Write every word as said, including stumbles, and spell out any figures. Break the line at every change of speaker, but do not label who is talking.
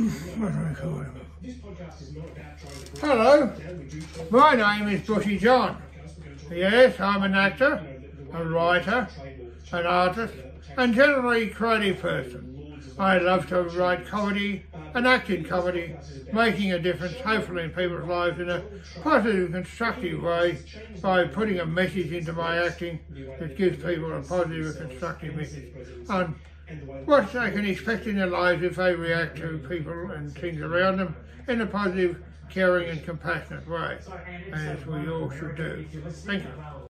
What do I call him? Hello, my name is Bushy John. Yes, I'm an actor, a writer, an artist, and generally creative person. I love to write comedy and act in comedy, making a difference, hopefully in people's lives in a positive, constructive way by putting a message into my acting that gives people a positive and constructive message on what they can expect in their lives if they react to people and things around them in a positive, caring and compassionate way, as we all should do. Thank you.